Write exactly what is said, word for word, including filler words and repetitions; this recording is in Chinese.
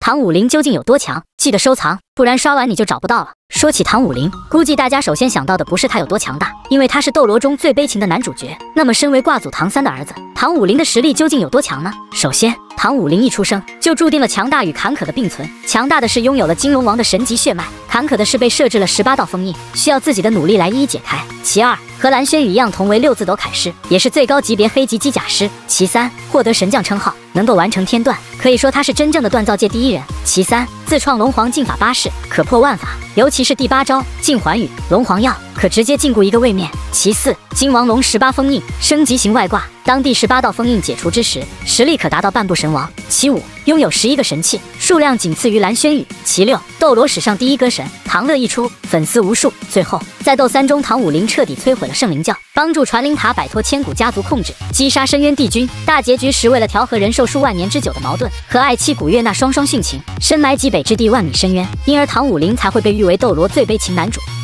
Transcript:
唐武林究竟有多强？记得收藏，不然刷完你就找不到了。说起唐武林，估计大家首先想到的不是他有多强大，因为他是斗罗中最悲情的男主角。那么，身为挂祖唐三的儿子，唐武林的实力究竟有多强呢？首先，唐武林一出生就注定了强大与坎坷的并存。强大的是拥有了金龙王的神级血脉，坎坷的是被设置了十八道封印，需要自己的努力来一一解开。其二，和蓝轩宇一样，同为六字斗铠师，也是最高级别黑级机甲师。其三，获得神将称号，能够完成天断，可以说他是真正的锻造界第一人。其三，自创龙皇禁法八式，可破万法，尤其是第八招禁环语龙皇药，可直接禁锢一个位面。其四，金王龙十八封印升级型外挂，当第十八道封印解除之时，实力可达到半步神王。其五，拥有十一个神器，数量仅次于蓝轩宇。其六，斗罗史上第一歌神，唐乐一出，粉丝无数。最后，在斗三中，唐武林彻底摧毁了圣灵教，帮助传灵塔摆脱千古家族控制，击杀深渊帝君。大结局时，为了调和人寿数万年之久的矛盾，和爱妻古月娜双双殉情，深埋极北之地万米深渊，因而唐武林才会被誉为斗罗最悲情男主。